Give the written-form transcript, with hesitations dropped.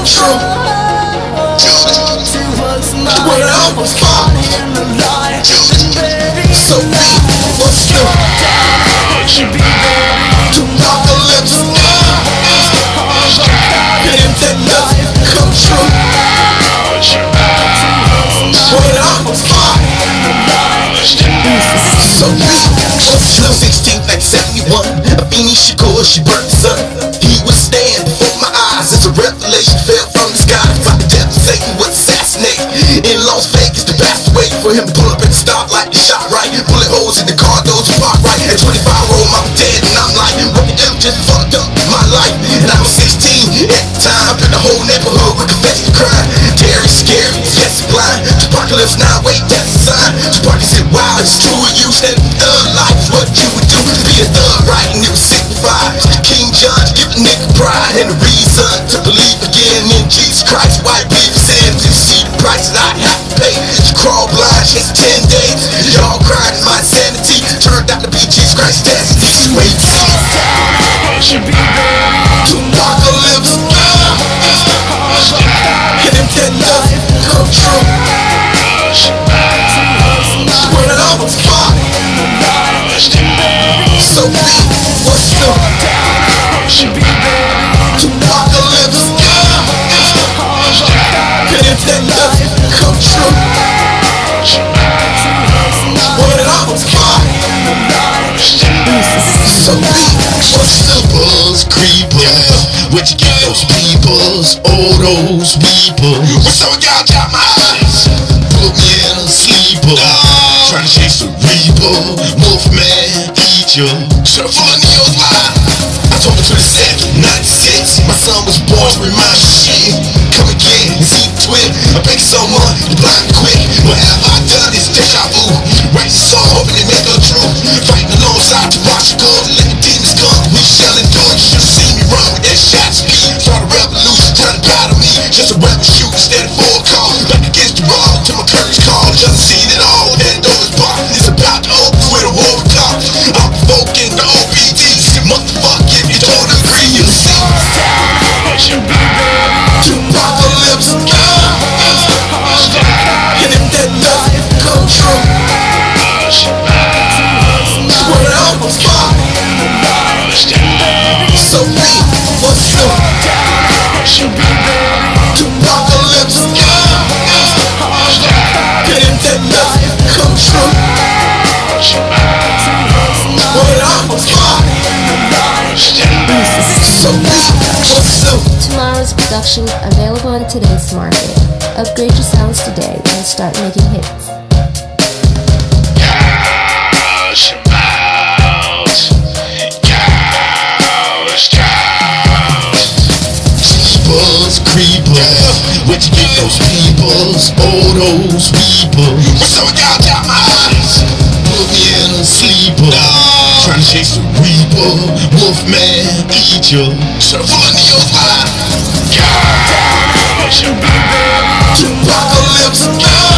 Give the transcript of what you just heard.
come true. When I was caught in the lie, so me, what's new? Apocalypse now. Getting that life come true. When I was caught in the lie, so me, what's new? 16th, 1971, Afeni Shakur, she burnt the sun. He was standing before my eyes as a revelation fell from the sky. By the devil, Satan was assassinated in Las Vegas. The bastard waiting for him to pull up at the stoplight. The shot right, bullet holes in the car, those who parked right. At 25 roll, I'm dead, and I'm like, what the M just fucked up my life. And I was 16 at the time, and the whole neighborhood would confess the crime. Terry, scary, yes, blind. Apocalypse now, wait, that's a sign. Tupac said, wow, it's true of you. Said thug life is what you would do to be a thug, right? And it was signified. King John give a nigga pride and a reason to believe again in Jesus Christ. White people said to see the price that I have to pay. To crawl blind just 10 days. Y'all cried in my insanity. Turned out to be Jesus Christ's destiny. Just wait. Apocalypse now. Get him that life come true. When I was caught in the lie, so me, what's new? Apocalypse now. Get him that life come true. When I was caught in the lie, so me, what's new? Buzz creepers, where'd you get those peoples? Oh, those weepers. What's up with y'all got my eyes? Put me in a sleeper. Trying to chase the reaper. Wolfman, eat you. Shut up, full of Neo's lie. I told her to the set, 96. My son was born to remind me shit. Come again, and see the twin. I beg someone, you blind quick. What have I done? It's deja vu. Write the song, hoping they make her true. Fighting alongside Tupac Shakur, let the demons come. We shall endure. You should've seen me run with that shot speed. Start a revolution, trying to battle me. Just a rebel shoot instead of full call. Back against the wall till my courage call. Just seen it all, and those bar. It's about to open with a war talk. I'm provoking the OBDs. Motherfucker, if you don't agree, you see. Apocalypse now. Get him that life come true. When I was caught in the lie, so me, what's new? Apocalypse now. Get him that life come true. When I was caught in the lie, so me, what's new? Tomorrow's production available on today's market. Upgrade your sounds today and start making hits. Buzz creepers, where'd you get those peoples? Oh, those weepers. What's up with y'all got my eyes? Put me in a sleeper. Trying to chase the reaper. Wolfman, eat you. Shut up, full of Neo's lie. Apocalypse now.